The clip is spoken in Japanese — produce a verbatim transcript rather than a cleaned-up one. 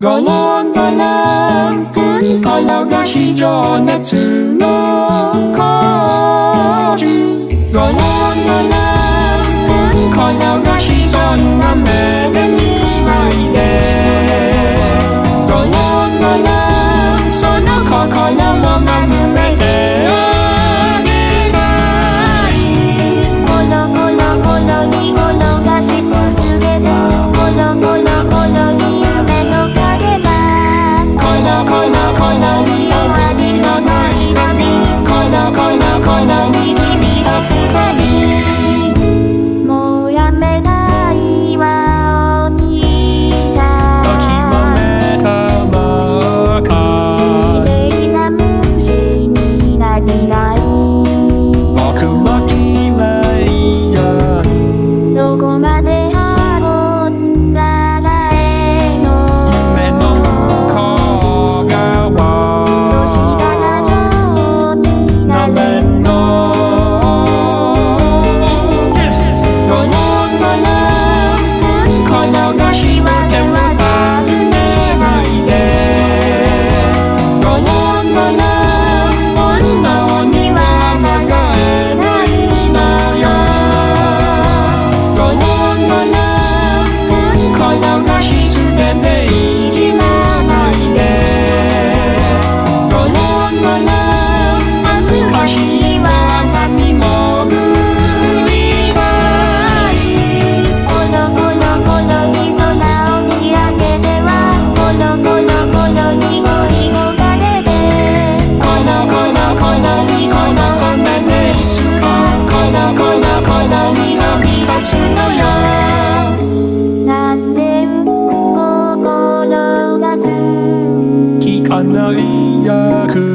ゴロンゴロン転がし情熱の工事。ゴロンゴロン転がしそんな目で見ないで。ゴロンゴロンその心を丸めてあげない。ゴロゴロゴロに転がし続けて、ゴロゴロゴロに夢の影が、コロコロコロに終わりのない旅、コロコロコロに君と二人。もうやめないわお兄ちゃん、諦めたばか。綺麗な虫になりたい。僕も嫌いや。どこまで運んだらええの。夢の向側。そしたら女王になれんの。ゴロンゴロン転がしわけは尋ねないで。ゴロンゴロン本能には流れないのよ。ゴロンゴロン転がし捨てていじらないで。ゴロンゴロン恥ずかしいわ何も無理ない。コロコロコロに空を見上げては、コロコロコロに恋焦がれて。コロコロコロにこの雨でいつか、コロコロコロに飛び立つのよ。なんで心がす聞かない約